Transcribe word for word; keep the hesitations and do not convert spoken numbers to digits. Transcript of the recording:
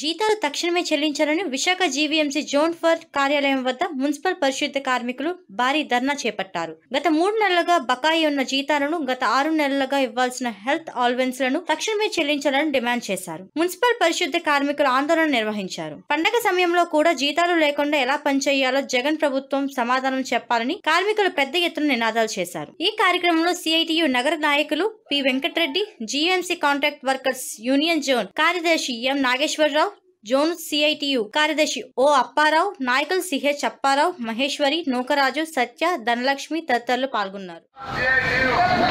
జీతాలు తక్షణమే చెల్లించాలని విశాఖ జీవీఎంసీ జోన్ ఫోర్ కార్యాలయం వద్ద మున్సిపల్ పరిశుద్ధ కార్మికులు భారీ ధర్నా చేపట్టారు. గత మూడు నెలలుగా బకాయి ఉన్న జీతాలను, గత ఆరు నెలలుగా ఇవ్వాల్సిన హెల్త్ అలవెన్స్ లను తక్షణమే చెల్లించాలని డిమాండ్ చేశారు. మున్సిపల్ పరిశుద్ధ కార్మికులు ఆందోళన నిర్వహించారు. పండగ సమయంలో కూడా జీతాలు లేకుండా ఎలా పనిచేయాలో జగన్ ప్రభుత్వం సమాధానం చెప్పాలని కార్మికులు పెద్ద ఎత్తున నినాదాలు చేశారు. ఈ కార్యక్రమంలో సిఐటియు నగర నాయకులు P Venkatareddy, GMC contract workers union zone కార్యదర్శి ఎం నాగేశ్వరరావు, జోన్ సిఐటియు కార్యదర్శి ఓ అప్పారావు, నాయకులు సిహెచ్ అప్పారావు, మహేశ్వరి, నూకరాజు, సత్య, ధనలక్ష్మి తదితరులు పాల్గొన్నారు.